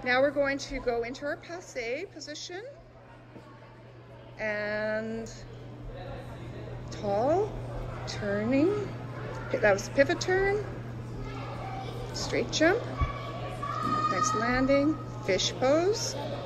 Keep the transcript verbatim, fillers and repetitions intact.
Now we're going to go into our passe position and tall, turning, that was pivot turn, straight jump, nice landing, fish pose,